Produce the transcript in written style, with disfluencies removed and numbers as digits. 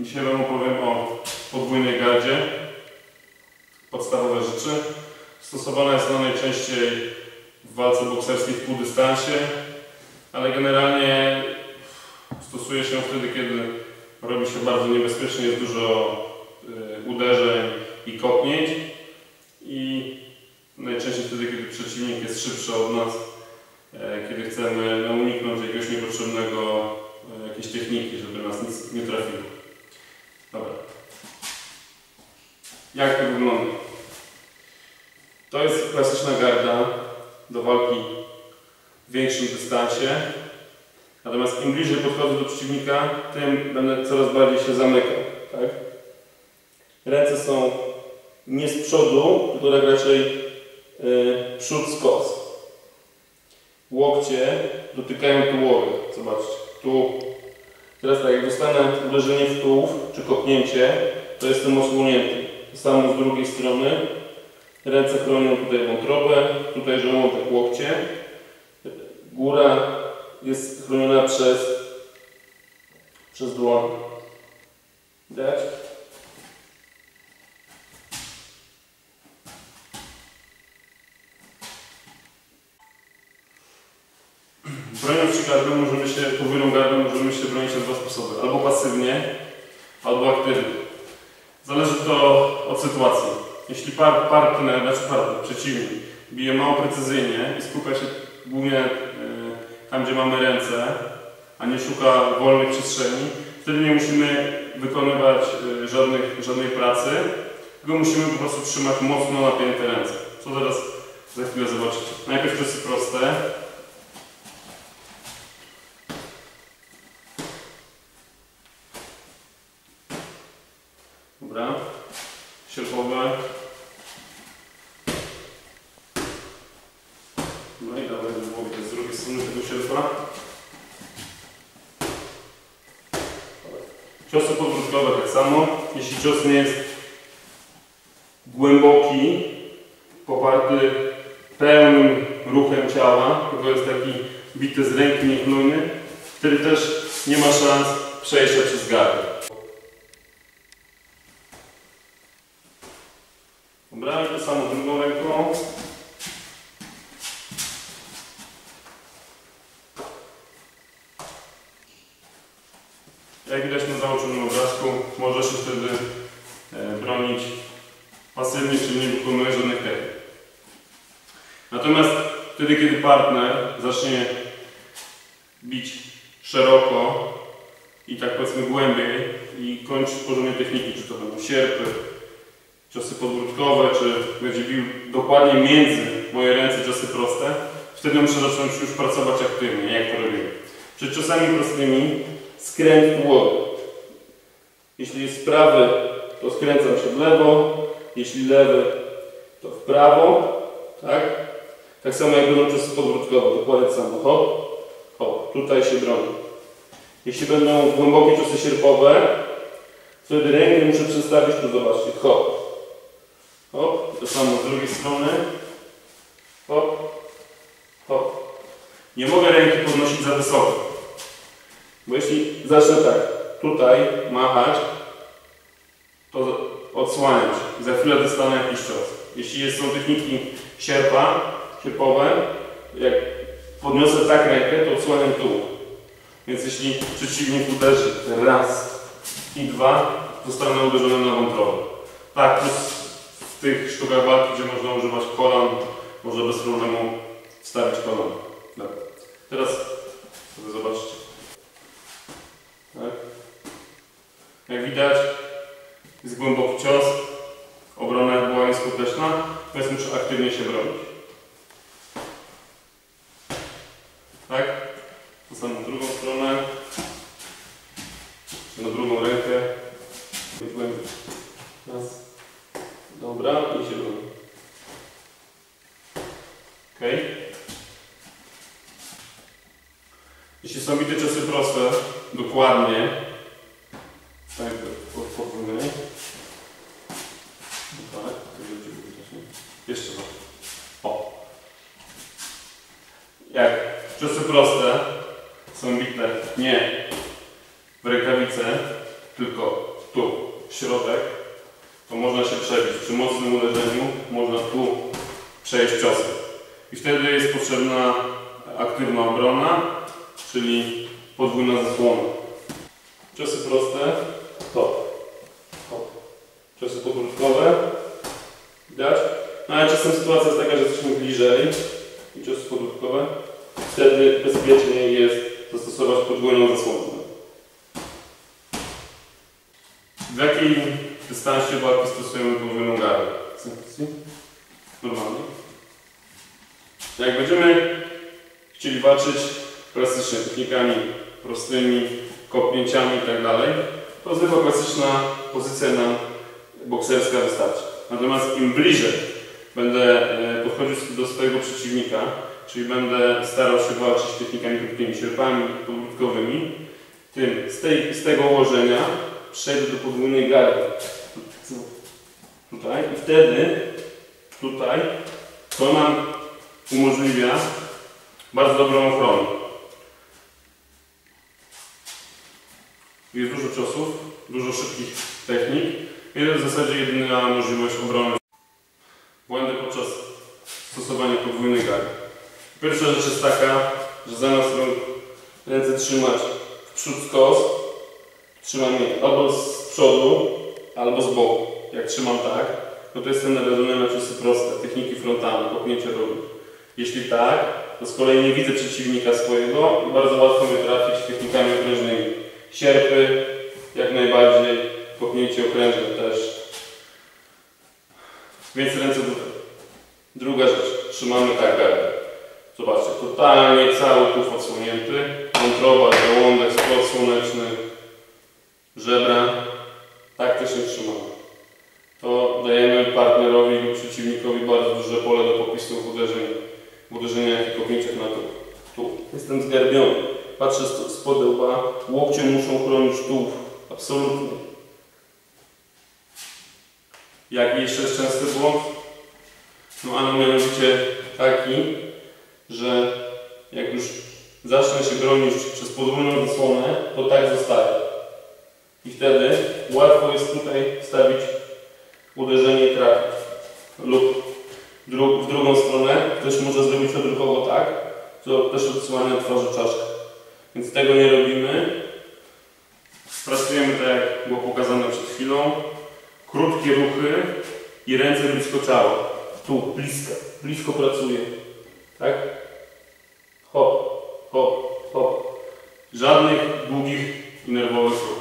Dzisiaj Wam opowiem o podwójnej gardzie. Podstawowe rzeczy. Stosowana jest ona najczęściej w walce bokserskiej w półdystansie, ale generalnie stosuje się wtedy, kiedy robi się bardzo niebezpiecznie, jest dużo uderzeń i kopnięć i najczęściej wtedy, kiedy przeciwnik jest szybszy od nas, kiedy chcemy uniknąć jakiegoś niepotrzebnego, jakiejś techniki, żeby nas nic nie trafiło. Dobra. Jak to wygląda? To jest klasyczna garda do walki w większym dystansie. Natomiast im bliżej podchodzę do przeciwnika, tym będę coraz bardziej się zamykał. Tak? Ręce są nie z przodu, tylko tak raczej przód skos. Łokcie dotykają tułowy. Zobaczcie. Tu. Teraz tak, jak dostanę uderzenie w tułów czy kopnięcie, to jestem osłonięty. To samo z drugiej strony. Ręce chronią tutaj wątrobę, tutaj żołądek, łokcie. Góra jest chroniona przez dłoń. Widać? Broniąc się gardą, podwójną gardą możemy się bronić na dwa sposoby. Albo pasywnie, albo aktywnie. Zależy to od sytuacji. Jeśli przeciwnik bije mało precyzyjnie i skupia się głównie tam, gdzie mamy ręce, a nie szuka wolnej przestrzeni, wtedy nie musimy wykonywać żadnej pracy, tylko musimy po prostu trzymać mocno napięte ręce. Co zaraz za chwilę zobaczycie. Najpierw ciosy proste. Dobra. Sierpowe. No i dawaj do głowy z drugiej strony tego sierpa. Ciosy podwrótkowe tak samo. Jeśli cios nie jest głęboki, poparty pełnym ruchem ciała, tylko jest taki bity z ręki, niechlujny, wtedy też nie ma szans przejścia przez gardę. Dobra, i to samo drugą ręką. Jak widać na załączonym obrazku, może się wtedy bronić pasywnie, czyli nie wykonuje żadnych technik. Natomiast wtedy, kiedy partner zacznie bić szeroko i tak powiedzmy głębiej i kończy tworzenie techniki, czy to będą sierpy, ciosy podwrótkowe, czy będzie bił dokładnie między moje ręce ciosy proste, wtedy muszę zacząć już pracować aktywnie, jak to robimy. Przed ciosami prostymi skręt głowy. Jeśli jest prawy, to skręcam się w lewo, jeśli lewy, to w prawo. Tak? Tak samo jak będą ciosy podwrótkowe, dokładnie samo. Hop, hop, tutaj się broni. Jeśli będą głębokie ciosy sierpowe, wtedy rękę muszę przestawić, tu zobaczcie, hop. Hop, to samo z drugiej strony. Hop, hop. Nie mogę ręki podnosić za wysoko. Bo jeśli zacznę tak, tutaj machać, to odsłaniam się. Za chwilę dostanę jakiś cios. Jeśli są techniki sierpowe, jak podniosę tak rękę, to odsłaniam tu. Więc jeśli przeciwnik uderzy raz i dwa, zostanę uderzony na wątrobę. Tak, plus w tych sztukach walki, gdzie można używać kolan, można bez problemu wstawić kolano. Dobra. Teraz sobie zobaczcie. Tak. Jak widać, jest głęboki cios. Obrona była nieskuteczna, więc muszę aktywnie się bronić. Tak? To samo na drugą stronę. Na drugą rękę. Raz. Dobra, i się broni. Ok? Jeśli są bite ciosy proste, dokładnie, tak, podwójnej. Tak, jeszcze raz. O! Jak ciosy proste są bite nie w rękawice, tylko tu, w środek, to można się przebić. Przy mocnym uderzeniu można tu przejść ciosem. I wtedy jest potrzebna aktywna obrona, czyli podwójna zasłona. Ciosy proste, to. Ciosy podwórkowe, widać? No ale czasem sytuacja jest taka, że jesteśmy bliżej i ciosy podwórkowe. Wtedy bezpieczniej jest zastosować podwójną zasłonę. W jakim dystansie walki stosujemy podwójną gardę? Normalnie. Jak będziemy chcieli walczyć klasycznie technikami prostymi, kopnięciami itd., to zwykła klasyczna pozycja nam bokserska wystarczy. Natomiast im bliżej będę podchodził do swojego przeciwnika, czyli będę starał się walczyć technikami krótkimi, sierpami podwórkowymi, tym z tego ułożenia przejdę do podwójnej gardy. Tutaj i wtedy tutaj to nam umożliwia bardzo dobrą ochronę. Jest dużo ciosów, dużo szybkich technik i to jest w zasadzie jedyna możliwość obrony. Błędy podczas stosowania podwójnej gardy. Pierwsza rzecz jest taka, że zamiast ręce trzymać w przód skos, trzymam je albo z przodu, albo z boku. Jak trzymam tak, no to jestem narażony na ciosy proste, techniki frontalne, kopnięcie rogu. Jeśli tak, to z kolei nie widzę przeciwnika swojego i bardzo łatwo mnie trafić technikami okrężnymi. Sierpy, jak najbardziej, kopnięcie okrężne też. Więc ręce tutaj. Druga rzecz, trzymamy tak gardę. Zobaczcie, totalnie cały tuf odsłonięty, wątroba, żołądek, splot słoneczny, żebra. Tak też się trzymamy. To dajemy partnerowi lub przeciwnikowi bardzo duże pole do popisu w uderzeniach i kopnięciach na tuł. Tu. Jestem zgarbiony. Patrzę spod łba. Łokcie muszą chronić tułów. Absolutnie. Jaki jeszcze jest częsty błąd? No a mianowicie taki, że jak już zacznę się bronić przez podwójną zasłonę, to tak zostaje. I wtedy łatwo jest tutaj wstawić uderzenie i trafić. Lub w drugą stronę ktoś może zrobić odruchowo tak, to też odsłania twarzy czaszkę. Więc tego nie robimy. Pracujemy tak jak było pokazane przed chwilą. Krótkie ruchy i ręce blisko ciała. Tu, blisko pracuję. Tak? Hop, hop, hop. Żadnych długich i nerwowych ruchów.